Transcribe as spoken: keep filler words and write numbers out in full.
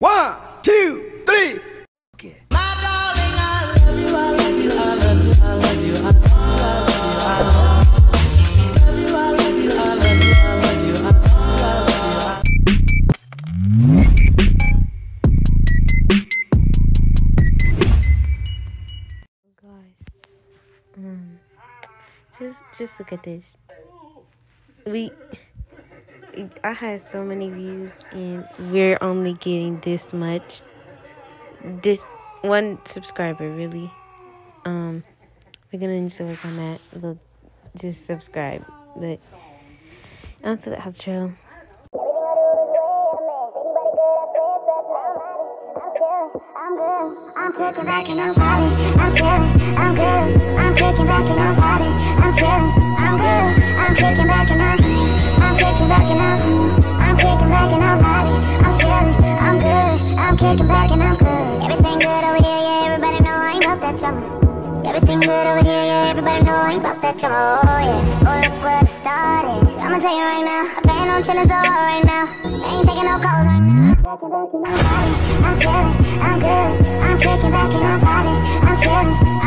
One, two, three. Okay. My darling, I love you, I love you, I love you, I love you, I love you, I love you, I love you, I love you, I love you, I love you. Guys, um, just just look at this. We. I had so many views and we're only getting this much. This one subscriber, really. Um, we're gonna need to work on that. We'll just subscribe. But on to the outro. I'm kicking back and I'm vibing. I'm chilling. I'm good. I'm kicking back and I'm vibing. I'm chilling. I'm good. I'm kicking back and I'm. I'm kicking back and I'm. I'm kicking back and I'm vibing. I'm chilling. I'm good. I'm kicking back and I'm good. Everything good over here, yeah. Everybody know I ain't about that drama. Everything good over here, yeah. Everybody know I ain't about that drama. Oh yeah. Oh look where it started. I'ma tell you right now. I plan on chilling so hard right now. Ain't taking no calls right now. I'm chilling, I'm good, I'm kicking back and I'm vibing. I'm chilling,